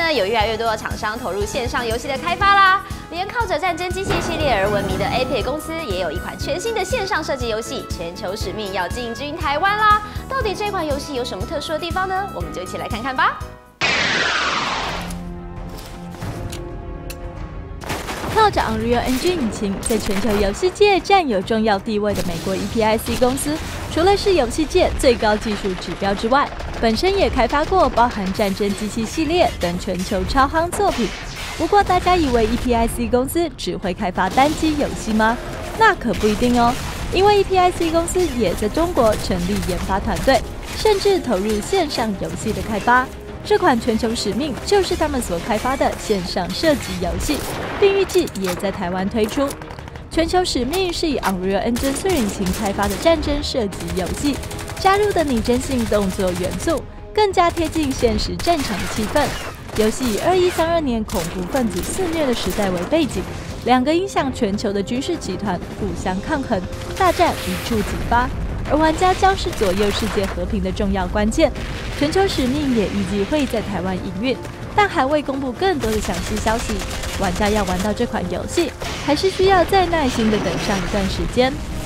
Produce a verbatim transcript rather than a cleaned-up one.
呢，有越来越多的厂商投入线上游戏的开发啦。连靠着战争机器系列而闻名的 Epic 公司，也有一款全新的线上射击游戏《全球使命》要进军台湾啦。到底这款游戏有什么特殊的地方呢？我们就一起来看看吧。 靠着 Unreal Engine 引擎在全球游戏界占有重要地位的美国 E P I C 公司，除了是游戏界最高技术指标之外，本身也开发过包含战争机器系列等全球超夯作品。不过，大家以为 E P I C 公司只会开发单机游戏吗？那可不一定哦，因为 E P I C 公司也在中国成立研发团队，甚至投入线上游戏的开发。 这款《全球使命》就是他们所开发的线上射击游戏，并预计也在台湾推出。《全球使命》是以 Unreal Engine 四引擎开发的战争射击游戏，加入的拟真性动作元素，更加贴近现实战场的气氛。游戏以二一三二年恐怖分子肆虐的时代为背景，两个影响全球的军事集团互相抗衡，大战一触即发。 而玩家将是左右世界和平的重要关键。全球使命也预计会在台湾营运，但还未公布更多的详细消息。玩家要玩到这款游戏，还是需要再耐心的等上一段时间。